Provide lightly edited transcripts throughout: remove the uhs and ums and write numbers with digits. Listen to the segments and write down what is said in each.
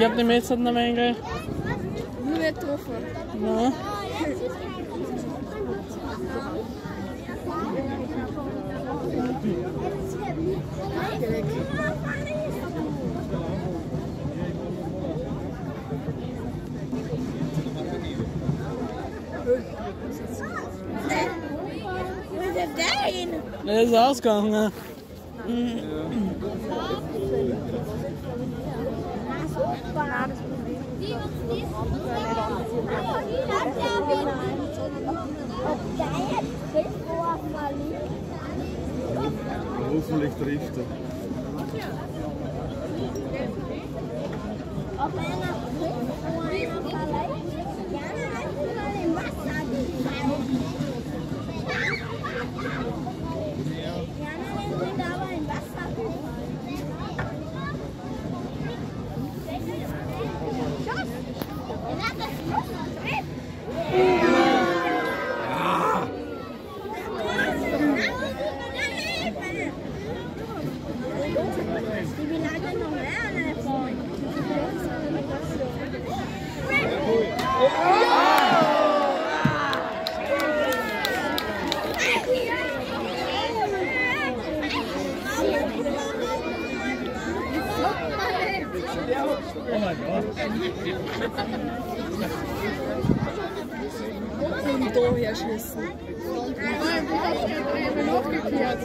glaube, die Messer hat noch wenig. Nur nicht getroffen. Nein. Wo ist der denn? Er ist ausgegangen. Hoffentlich trifft er. Auf einer Oh mein Gott. und da herschießen. Ich bin hochgekehrt.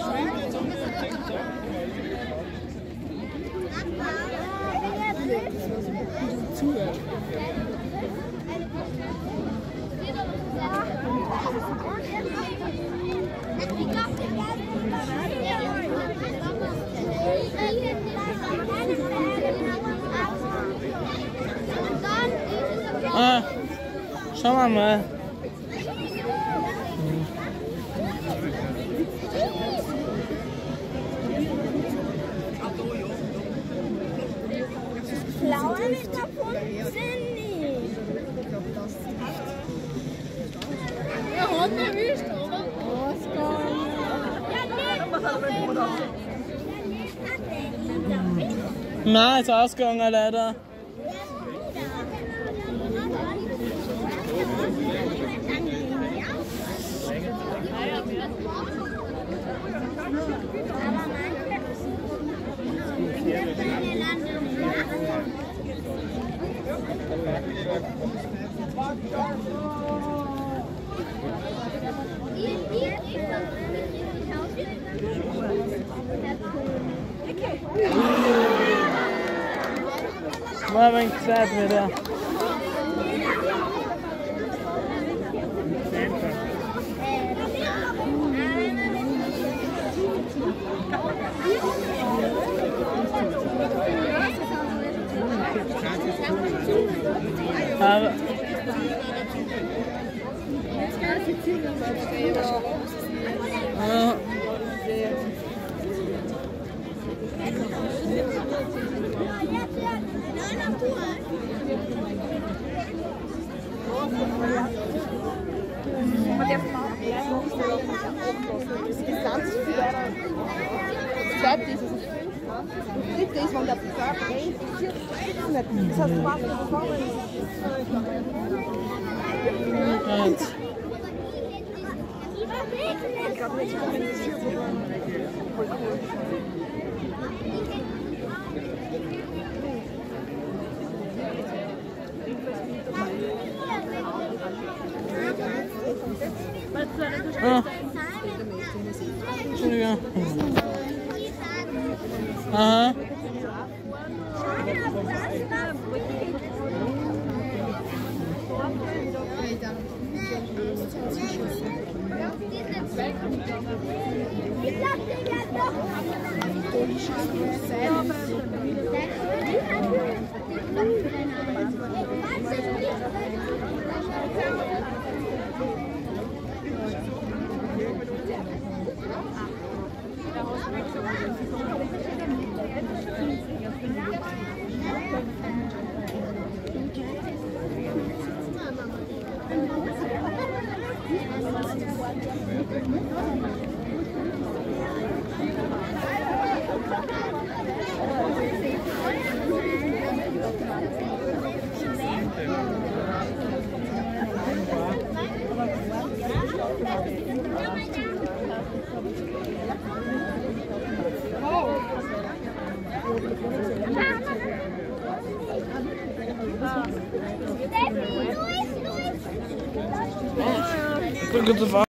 Ah, schauen wir mal. Blaue nicht davon sind nicht. Er hat mich erwischt, oder? Nein, ist ausgegangen leider. Mal ein wenig Zeit wieder. Aber Das zweite ist, das dritte ist, wenn der Pferd brennt, das heißt, du machst das vorne. jetzt. Ich glaube nicht, dass kommuniziert worden. Voll cool. Ah. Entschuldigung. Aha. Look at the